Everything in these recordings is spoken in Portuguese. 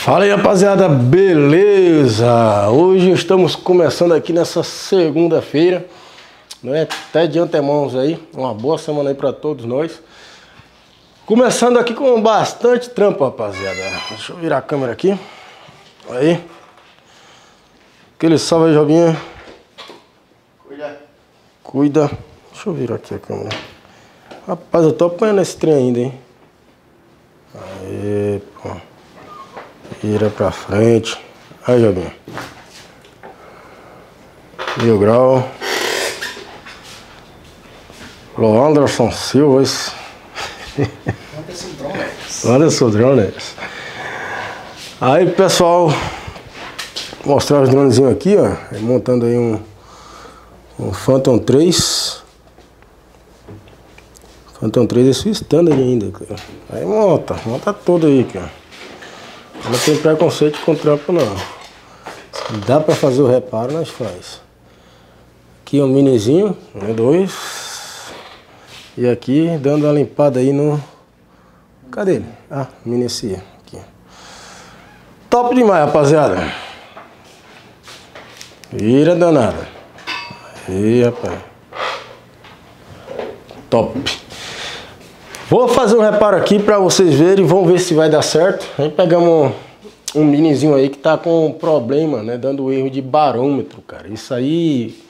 Fala aí, rapaziada, beleza? Hoje estamos começando aqui nessa segunda-feira, não é? Até de antemão aí, uma boa semana aí pra todos nós. Começando aqui com bastante trampo, rapaziada. Deixa eu virar a câmera aqui. Aí. Aquele salve aí, Jobinha. Cuida. Deixa eu virar aqui a câmera. Rapaz, eu tô apanhando esse trem ainda, hein? Aí, pô. Vira pra frente. Aí, Jobinha. 1000 graus. Alô, Anderson Silva. Anderson Drones. Aí, pessoal, vou mostrar os dronezinhos aqui, ó. Montando aí um Phantom 3. Phantom 3 é sua standard ainda, cara. Aí monta tudo aí, cara. Não tem preconceito com trampo, não. Se dá pra fazer o reparo, nós faz. Aqui um minizinho, né, 2. E aqui dando uma limpada aí no... Cadê ele? Ah, minicia. Aqui. Top demais, rapaziada. Vira danada. Aí, rapaz. Top. Vou fazer um reparo aqui pra vocês verem. Vamos ver se vai dar certo. Aí pegamos um minizinho aí que tá com problema, né? Dando erro de barômetro, cara. Isso aí...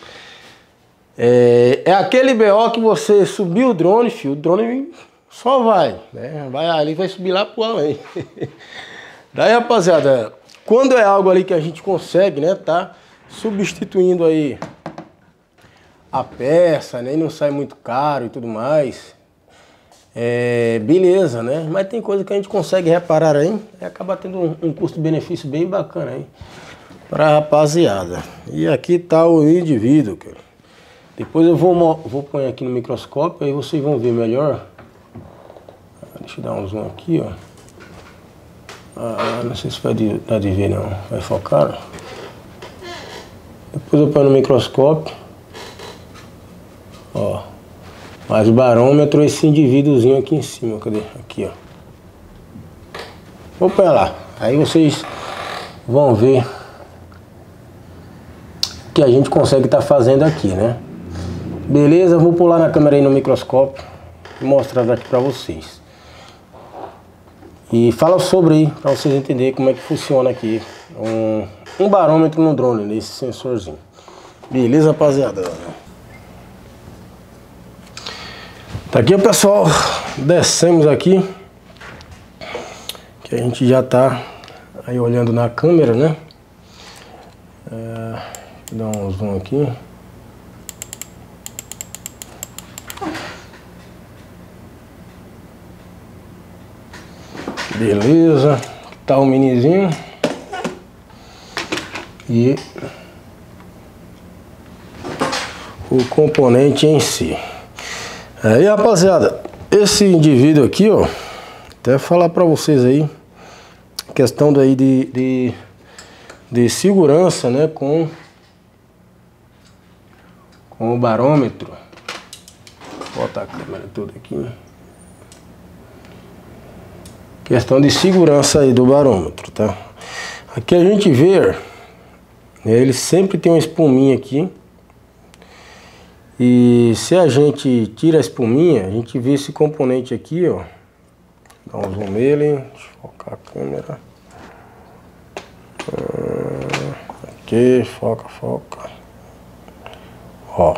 É aquele BO que você subiu o drone, filho. O drone só vai, né? Vai ali, vai subir lá pro além. Daí, rapaziada, quando é algo ali que a gente consegue, né? Tá substituindo aí a peça, né? E não sai muito caro e tudo mais. Beleza, né? Mas tem coisa que a gente consegue reparar aí e acaba tendo um custo-benefício bem bacana aí pra rapaziada. E aqui tá o indivíduo, cara. Depois eu vou pôr aqui no microscópio, aí vocês vão ver melhor. Deixa eu dar um zoom aqui, ó. Não sei se vai dar de ver, não. Vai focar. Depois eu ponho no microscópio. Ó. Mas o barômetro, esse indivíduozinho aqui em cima. Cadê? Aqui, ó. Vou pôr lá. Aí vocês vão ver o que a gente consegue estar fazendo aqui, né? Beleza, eu vou pular na câmera aí no microscópio e mostrar aqui pra vocês. E fala sobre aí, pra vocês entenderem como é que funciona aqui um barômetro no drone, nesse sensorzinho. Beleza, rapaziada? Tá aqui, pessoal, descemos aqui, que a gente já tá aí olhando na câmera, né? Vou dar um zoom aqui. Beleza, tá o minizinho e o componente em si. Aí, rapaziada, esse indivíduo aqui, ó, até falar pra vocês aí, questão daí de segurança, né, com o barômetro. Vou botar a câmera toda aqui. Questão de segurança aí do barômetro, tá? Aqui a gente vê, né, ele sempre tem uma espuminha aqui. E se a gente tira a espuminha, a gente vê esse componente aqui, ó. Dá um zoom nele, deixa eu focar a câmera. Aqui, foca. Ó.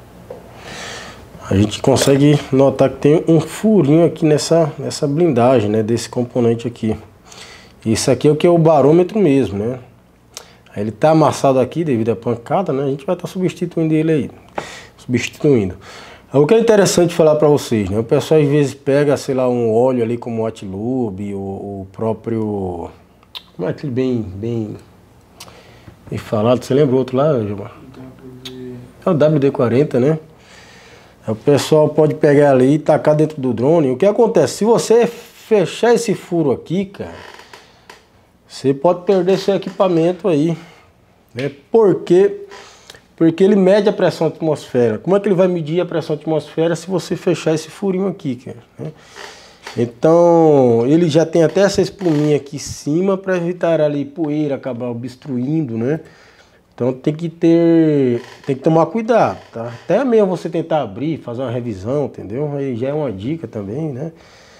A gente consegue notar que tem um furinho aqui nessa blindagem, né, desse componente aqui. Isso aqui é o que é o barômetro mesmo, né? Aí ele tá amassado aqui devido à pancada, né? A gente vai estar substituindo ele aí. O que é interessante falar para vocês, né? O pessoal às vezes pega, sei lá, um óleo ali como o Hot-Lube, o próprio... Como é aquele bem falado? Você lembra o outro lá, Gilmar? É o WD-40, né? O pessoal pode pegar ali e tacar dentro do drone. O que acontece? Se você fechar esse furo aqui, cara, você pode perder seu equipamento aí, né? Porque ele mede a pressão atmosférica. Como é que ele vai medir a pressão atmosférica se você fechar esse furinho aqui, cara, né? Então ele já tem até essa espuminha aqui em cima para evitar ali poeira acabar obstruindo, né? Então tem que tomar cuidado, tá? Até mesmo você tentar abrir, fazer uma revisão, entendeu? Aí já é uma dica também, né?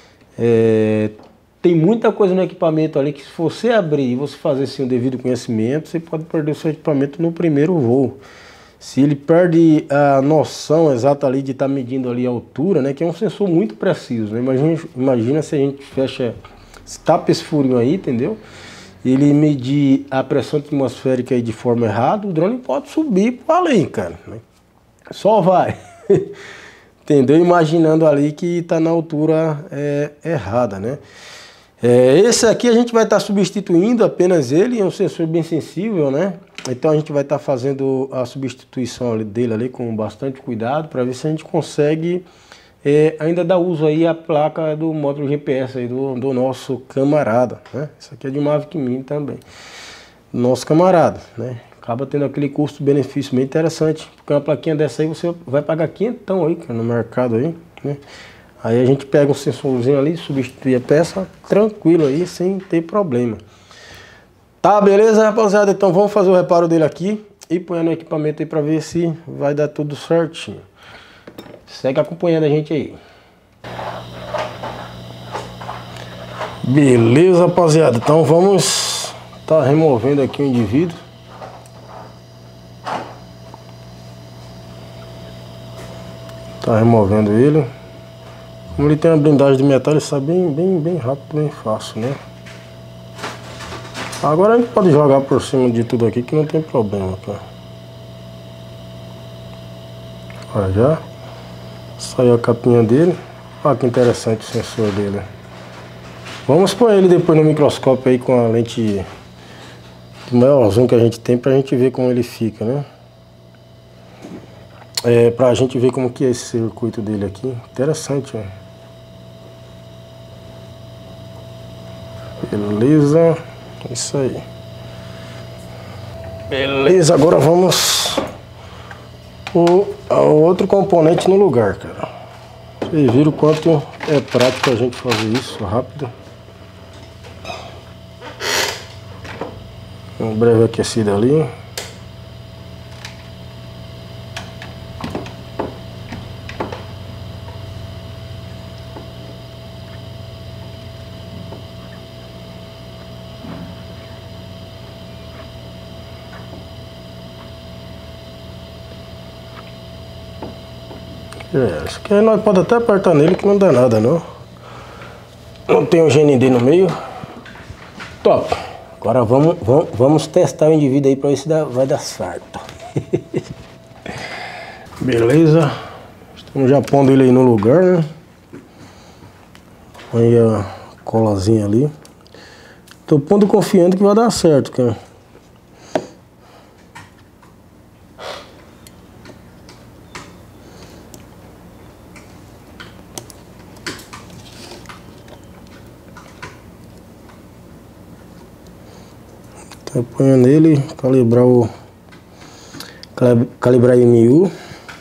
Tem muita coisa no equipamento ali que se você abrir e você fazer assim, o devido conhecimento, você pode perder o seu equipamento no primeiro voo. Se ele perde a noção exata ali de estar medindo ali a altura, né? Que é um sensor muito preciso, né? Imagina se a gente fecha, tapa esse furinho aí, entendeu? Ele medir a pressão atmosférica aí de forma errada, o drone pode subir para além, cara. Né? Só vai. Entendeu? Imaginando ali que está na altura errada, né? Esse aqui a gente vai estar substituindo apenas ele, é um sensor bem sensível, né? Então a gente vai estar fazendo a substituição dele ali com bastante cuidado para ver se a gente consegue ainda dar uso aí à placa do módulo GPS aí do nosso camarada, né? Isso aqui é de Mavic Mini também. Nosso camarada, né? Acaba tendo aquele custo-benefício bem interessante, porque uma plaquinha dessa aí você vai pagar quinhentão aí, cara, no mercado aí, né? Aí a gente pega um sensorzinho ali, substitui a peça, tranquilo aí, sem ter problema. Tá, beleza, rapaziada? Então vamos fazer o reparo dele aqui e pôr no equipamento aí pra ver se vai dar tudo certinho. Segue acompanhando a gente aí. Beleza, rapaziada? Então vamos tá removendo aqui o indivíduo. Tá removendo ele. Como ele tem uma blindagem de metal, ele sai bem rápido, bem fácil, né? Agora a gente pode jogar por cima de tudo aqui que não tem problema, cara. Olha, já saiu a capinha dele. Olha que interessante o sensor dele. Vamos pôr ele depois no microscópio aí com a lente do maior zoom que a gente tem pra gente ver como ele fica, né? Pra gente ver como que é esse circuito dele aqui. Interessante, ó. Beleza. Isso aí. Beleza, agora vamos pôr o outro componente no lugar, cara. Vocês viram o quanto é prático a gente fazer isso rápido. Um breve aquecido ali. Isso aqui nós podemos até apertar nele que não dá nada, não. Não tem o GND no meio. Top. Agora vamos testar o indivíduo aí pra ver se vai dar certo. Beleza. Estamos já pondo ele aí no lugar, né? Aí a colazinha ali. Tô pondo confiando que vai dar certo, cara. Tá ponhando nele, calibrar MU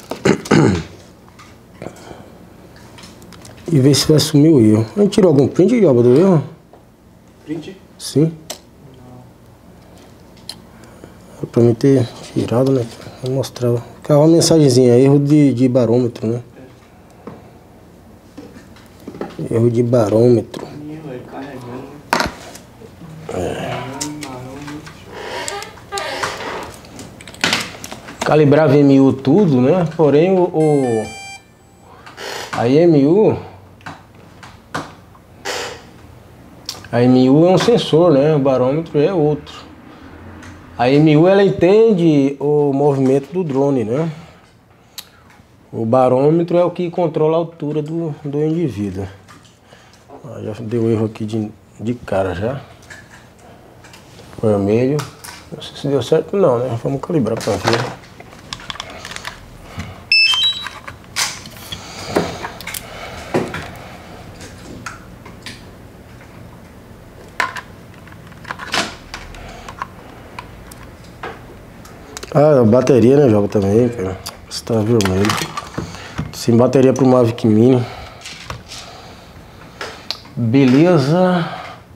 e ver se vai sumir o erro. A gente tirou algum print, Joba, do erro? Print? Sim. Não. Pra mim ter tirado, né? Vou mostrar. Ficava uma mensagenzinha, erro de barômetro, né? Erro de barômetro. Calibrava MU tudo, né? Porém a MU é um sensor, né? O barômetro é outro. A MU ela entende o movimento do drone, né? O barômetro é o que controla a altura do indivíduo. Já deu erro aqui de cara já. Vermelho. Não sei se deu certo não, né? Vamos calibrar para ver. Ah, a bateria, né, Joga também, cara. Está vermelho. Sem bateria pro Mavic Mini. Beleza.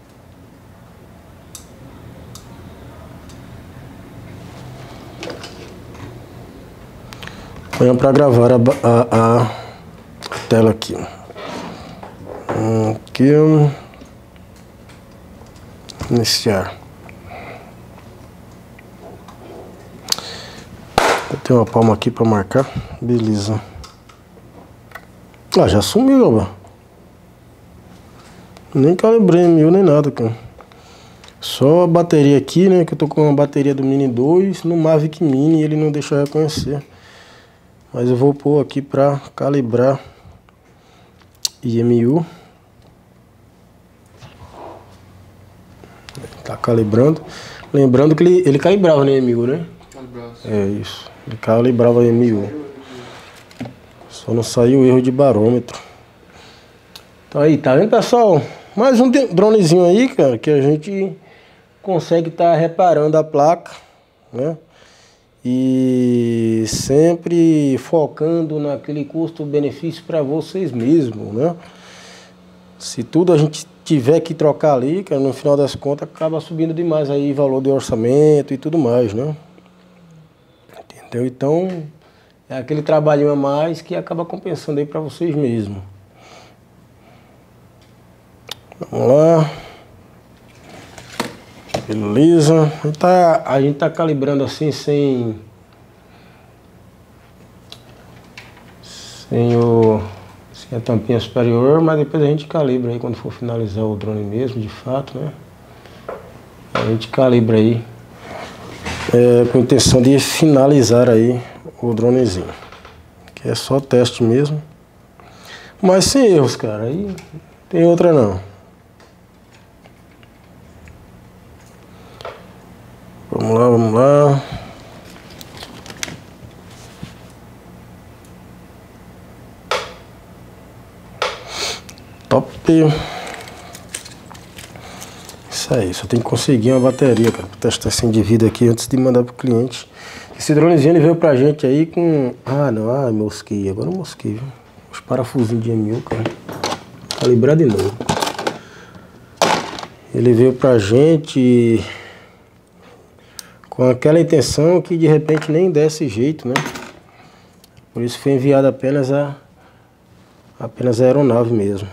Põe para gravar a tela aqui. Aqui. Iniciar. Eu tenho uma palma aqui para marcar. Beleza. Ah, já sumiu, ó. Nem calibrei mil nem nada, cara. Só a bateria aqui, né? Que eu tô com uma bateria do Mini 2 no Mavic Mini e ele não deixa eu reconhecer. Mas eu vou pôr aqui pra calibrar IMU. Tá calibrando. Lembrando que ele calibrava no IMU, né? É isso. Ele calibrava IMU. Só não saiu o erro de barômetro. Então aí, tá vendo, pessoal? Mais um dronezinho aí, cara, que a gente consegue estar reparando a placa, né? E sempre focando naquele custo-benefício para vocês mesmos, né? Se tudo a gente tiver que trocar ali, cara, no final das contas acaba subindo demais aí valor de orçamento e tudo mais, né? Entendeu? Então é aquele trabalhinho a mais que acaba compensando aí para vocês mesmos. Vamos lá. Beleza. A gente tá calibrando assim sem a tampinha superior, mas depois a gente calibra aí quando for finalizar o drone mesmo, de fato, né? A gente calibra aí com a intenção de finalizar aí o dronezinho. Que é só teste mesmo. Mas sem erros, cara. Aí tem outra não. Vamos lá, vamos lá. Top. Isso aí, só tem que conseguir uma bateria, cara, pra testar esse indivíduo aqui antes de mandar pro cliente. Esse dronezinho ele veio pra gente aí com... Ah, não, mosquei, agora eu mosquei, viu? Os parafusinhos de M1000, cara. Calibrar de novo. Ele veio pra gente com aquela intenção que de repente nem desse jeito, né? Por isso foi enviado apenas a aeronave mesmo.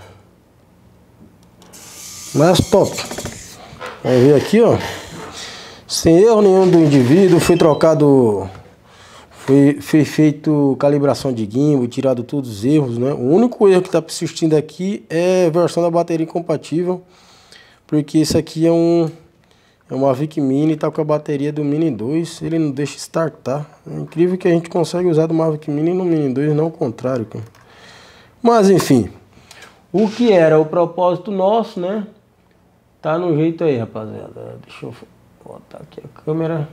Mas top. Vamos ver aqui, ó. Sem erro nenhum do indivíduo, foi trocado, foi feito calibração de gimbal, tirado todos os erros, né? O único erro que está persistindo aqui é a versão da bateria incompatível, porque esse aqui é um Mavic Mini, tá com a bateria do Mini 2, ele não deixa startar. É incrível que a gente consegue usar do Mavic Mini no Mini 2, não o contrário, cara. Mas enfim, o que era o propósito nosso, né? Tá no jeito aí, rapaziada. Deixa eu botar aqui a câmera.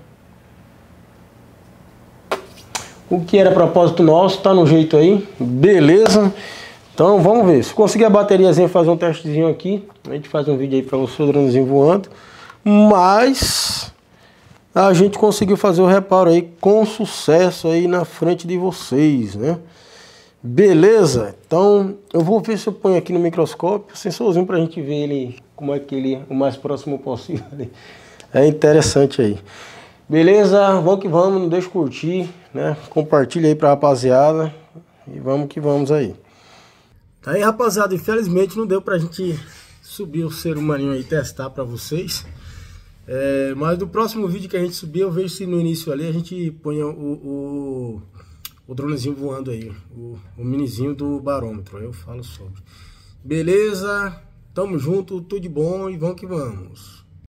O que era propósito nosso, tá no jeito aí. Beleza. Então vamos ver. Se conseguir a bateriazinha, fazer um testezinho aqui. A gente faz um vídeo aí pra você, o dronezinho voando. Mas a gente conseguiu fazer o reparo aí com sucesso aí na frente de vocês, né? Beleza? Então eu vou ver se eu ponho aqui no microscópio o sensorzinho pra gente ver ele, como é que ele o mais próximo possível. É interessante aí. Beleza? Vamos que vamos, não deixe de curtir, né? Compartilha aí pra rapaziada e vamos que vamos aí. Tá aí, rapaziada, infelizmente não deu pra gente subir o ser humaninho aí, testar pra vocês. Mas no próximo vídeo que a gente subir, eu vejo se no início ali a gente põe o dronezinho voando aí, o minizinho do barômetro, aí eu falo sobre. Beleza? Tamo junto, tudo de bom e vamos que vamos.